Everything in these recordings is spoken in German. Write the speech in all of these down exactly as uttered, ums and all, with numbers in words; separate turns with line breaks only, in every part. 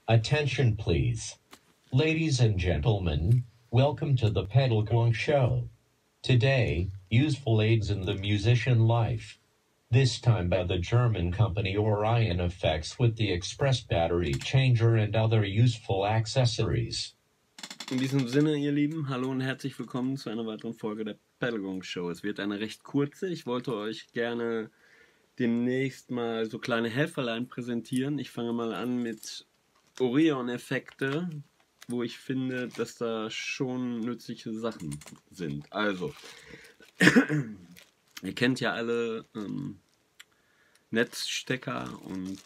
Attention please. Ladies and gentlemen, welcome to the Pedal Gong Show. Today, useful aids in the musician life. This time by the German company Orion Effects with the express battery changer and other useful accessories.
In diesem Sinne, ihr Lieben, hallo und herzlich willkommen zu einer weiteren Folge der Pedal Gong Show. Es wird eine recht kurze. Ich wollte euch gerne demnächst mal so kleine Helferlein präsentieren. Ich fange mal an mit Orion-Effekte, wo ich finde, dass da schon nützliche Sachen sind. Also, ihr kennt ja alle ähm, Netzstecker und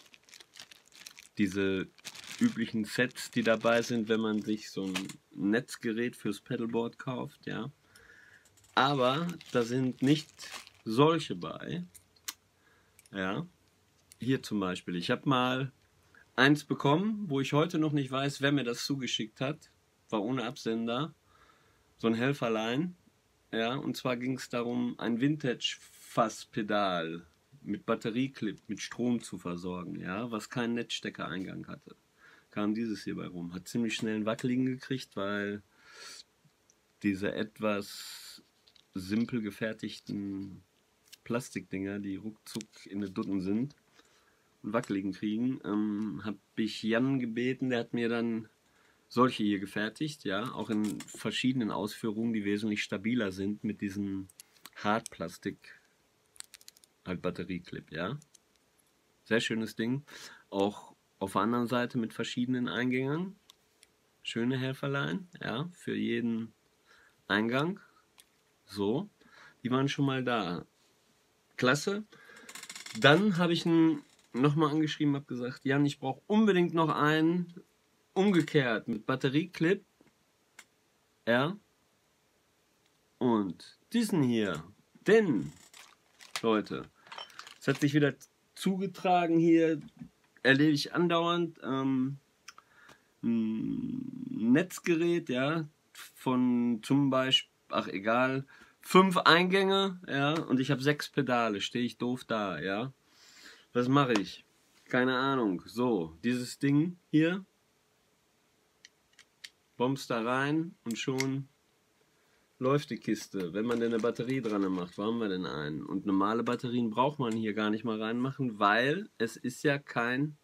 diese üblichen Sets, die dabei sind, wenn man sich so ein Netzgerät fürs Pedalboard kauft, ja. Aber da sind nicht solche bei. Ja, hier zum Beispiel. Ich habe mal eins bekommen, wo ich heute noch nicht weiß, wer mir das zugeschickt hat. War ohne Absender. So ein Helferlein. Ja, und zwar ging es darum, ein Vintage-Fasspedal mit Batterieclip, mit Strom zu versorgen, ja, was keinen Netzsteckereingang hatte. Kam dieses hier bei rum. Hat ziemlich schnell einen Wackeligen gekriegt, weil diese etwas simpel gefertigten Plastikdinger, die ruckzuck in den Dutten sind und Wackeligen kriegen, ähm, habe ich Jan gebeten, der hat mir dann solche hier gefertigt, ja, auch in verschiedenen Ausführungen, die wesentlich stabiler sind mit diesem Hartplastik, halt Batterieclip, ja. Sehr schönes Ding. Auch auf der anderen Seite mit verschiedenen Eingängen. Schöne Helferlein, ja, für jeden Eingang. So, die waren schon mal da. Klasse. Dann habe ich ihn nochmal angeschrieben, habe gesagt, Jan, ich brauche unbedingt noch einen umgekehrt mit Batterieclip. Ja. Und diesen hier. Denn, Leute, es hat sich wieder zugetragen hier, erlebe ich andauernd ähm, ein Netzgerät, ja, von zum Beispiel, ach egal, fünf Eingänge, ja, und ich habe sechs Pedale, stehe ich doof da, ja. Was mache ich? Keine Ahnung. So, dieses Ding hier, bombst da rein und schon läuft die Kiste. Wenn man denn eine Batterie dran macht, wo haben wir denn einen? Und normale Batterien braucht man hier gar nicht mal reinmachen, weil es ist ja kein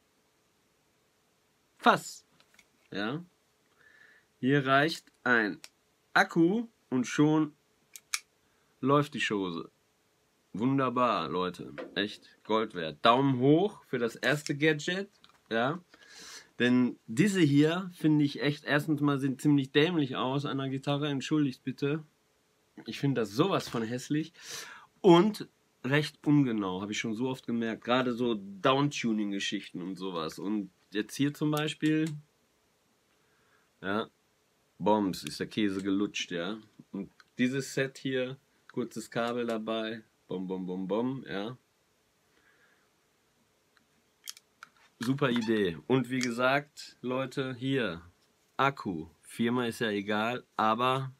Fass. Ja. Hier reicht ein Akku und schon läuft die Chose. Wunderbar, Leute. Echt Gold wert. Daumen hoch für das erste Gadget. Ja. Denn diese hier finde ich echt, erstens mal sehen ziemlich dämlich aus an der Gitarre. Entschuldigt bitte. Ich finde das sowas von hässlich. Und recht ungenau. Habe ich schon so oft gemerkt. Gerade so Downtuning-Geschichten und sowas. Und jetzt hier zum Beispiel. Ja. Bombs, ist der Käse gelutscht, ja. Und dieses Set hier, kurzes Kabel dabei, bom, bom, bom, bom, ja. Super Idee. Und wie gesagt, Leute, hier, Akku. Firma ist ja egal, aber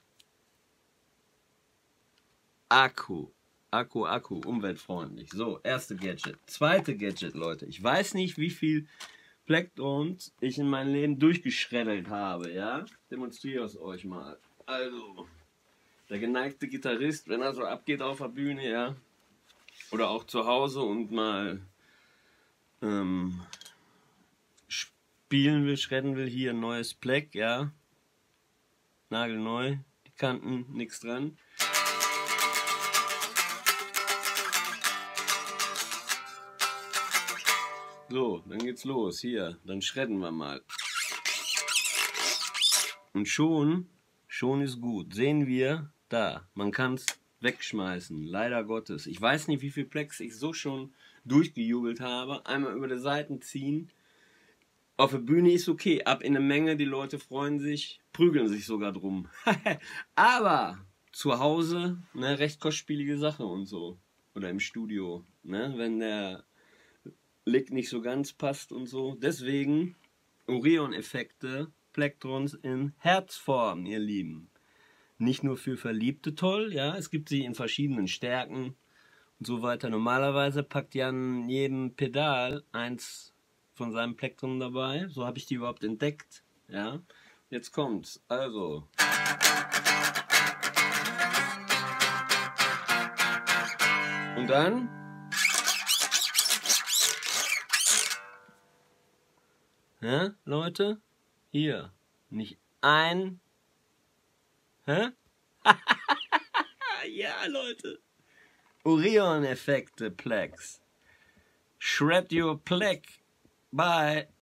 Akku. Akku, Akku, umweltfreundlich. So, erste Gadget. Zweite Gadget, Leute. Ich weiß nicht, wie viel Plektrons ich in meinem Leben durchgeschreddelt habe, ja? Demonstriere es euch mal. Also, der geneigte Gitarrist, wenn er so abgeht auf der Bühne, ja, oder auch zu Hause und mal ähm, spielen will, schredden will, hier ein neues Pleck, ja, nagelneu, die Kanten, nichts dran. So, dann geht's los. Hier, dann schredden wir mal. Und schon, schon ist gut. Sehen wir, da, man kann es wegschmeißen. Leider Gottes. Ich weiß nicht, wie viel Plex ich so schon durchgejubelt habe. Einmal über die Seiten ziehen. Auf der Bühne ist okay. Ab in eine Menge, die Leute freuen sich, prügeln sich sogar drum. Aber zu Hause, ne, recht kostspielige Sache und so. Oder im Studio, ne, wenn der Lick nicht so ganz passt und so. Deswegen Orion-Effekte, Plektrons in Herzform, ihr Lieben. Nicht nur für Verliebte toll, ja, es gibt sie in verschiedenen Stärken und so weiter. Normalerweise packt Jan jedem Pedal eins von seinem Plektrum dabei. So habe ich die überhaupt entdeckt. Ja, jetzt kommt's. Also. Und dann. Hä, Leute? Hier. Nicht ein. Hä? Ja, Leute. Orion-Effekte, Plex. Shred your Pleck. Bye.